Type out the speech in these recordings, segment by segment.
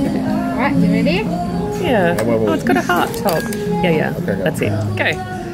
Alright, you ready? Yeah. Oh, it's got a heart top. Yeah. Okay, that's it. Go.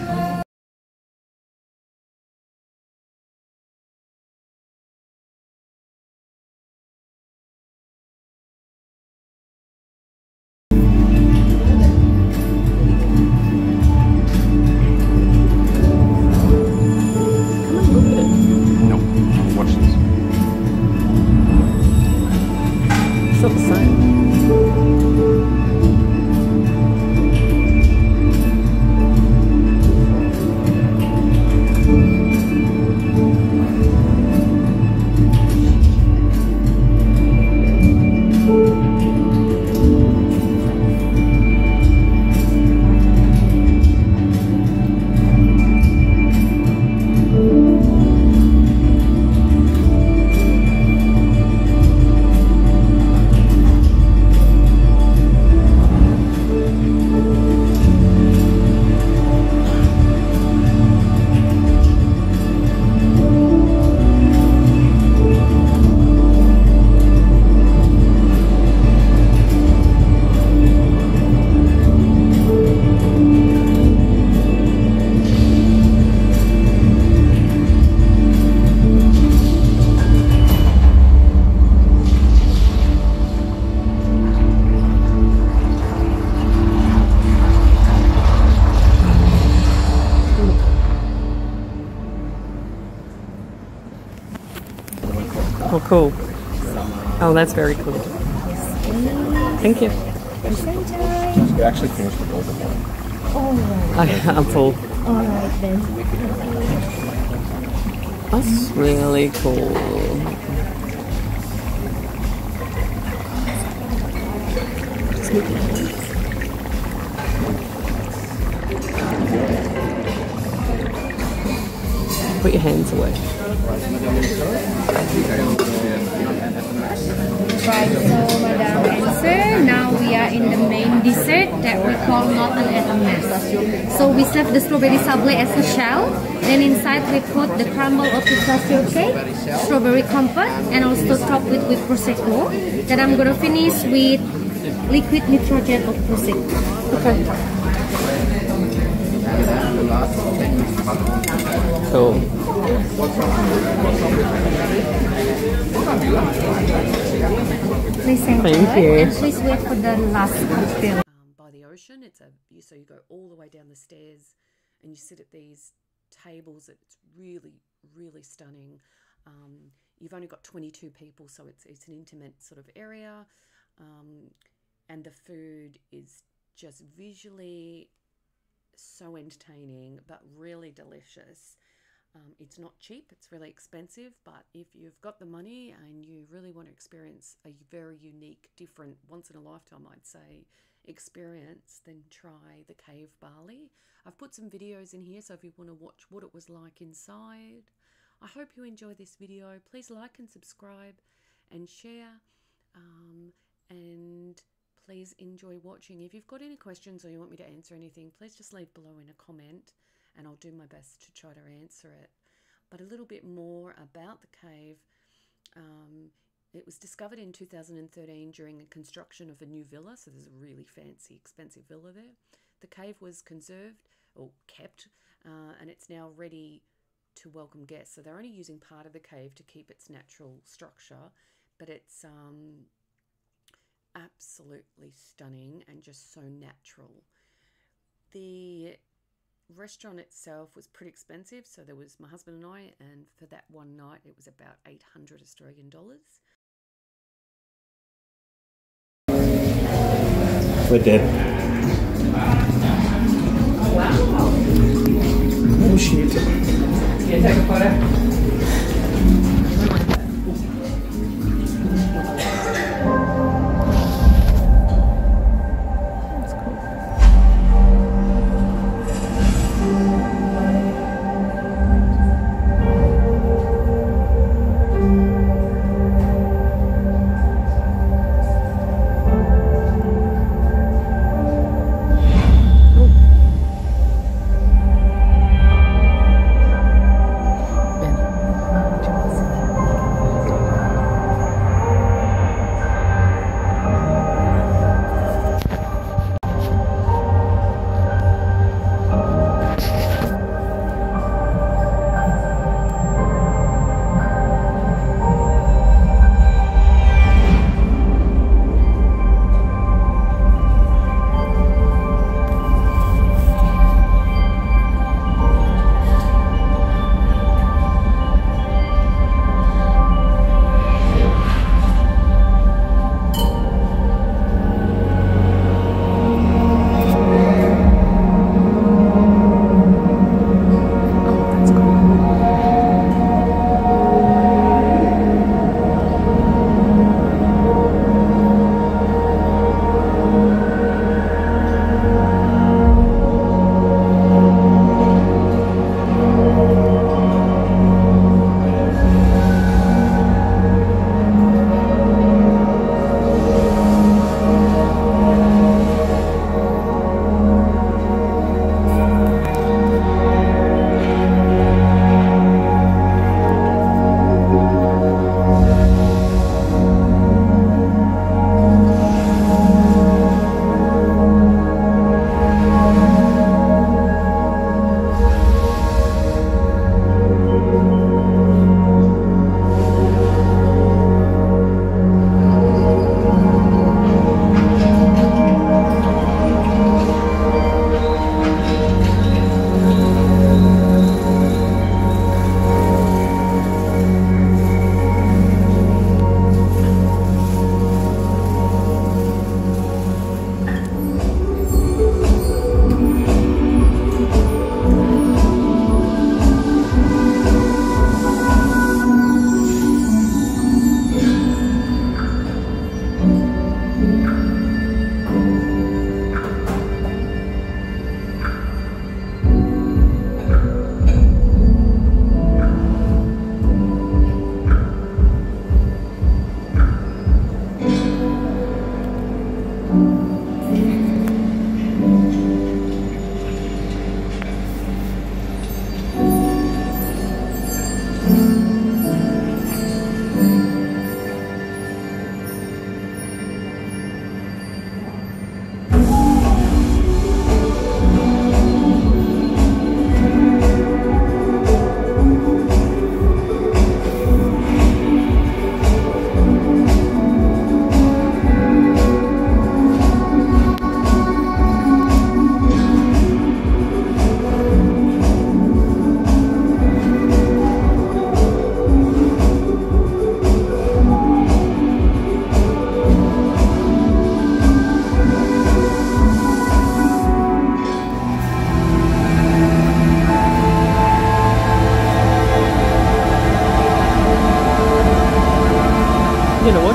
Oh, cool. Oh, that's very cool. Thank you. You actually finished the golden one. I'm full. Alright then. That's really cool. Put your hands away. Right, so Madam answer. Now we are in the main dessert that we call Northern Etherness. So we serve the strawberry sablé as a shell. Then inside we put the crumble of pistachio cake, strawberry comfort, and also top with prosecco. Then I'm gonna finish with liquid nitrogen of prosecco. Okay. Cool. Please thank you. And please wait for the last cocktail. By the ocean, so you go all the way down the stairs, and you sit at these tables. It's really stunning. You've only got 22 people, so it's an intimate sort of area, and the food is just visually so entertaining, but really delicious. It's not cheap, it's really expensive, but if you've got the money and you really want to experience a very unique, different, once in a lifetime, I'd say, experience, then try the Cave Bali. I've put some videos in here, so if you want to watch what it was like inside. I hope you enjoy this video. Please like and subscribe and share, and please enjoy watching. If you've got any questions or you want me to answer anything, please just leave below in a comment and I'll do my best to try to answer it. But a little bit more about the cave. It was discovered in 2013 during the construction of a new villa, so there's a really fancy, expensive villa there. The cave was conserved or kept, and it's now ready to welcome guests. So they're only using part of the cave to keep its natural structure, but it's absolutely stunning and just so natural. The restaurant itself was pretty expensive, so there was my husband and I, and for that one night it was about 800 Australian dollars. We're dead. Wow. Oh shit. Can you take a photo?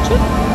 watch it.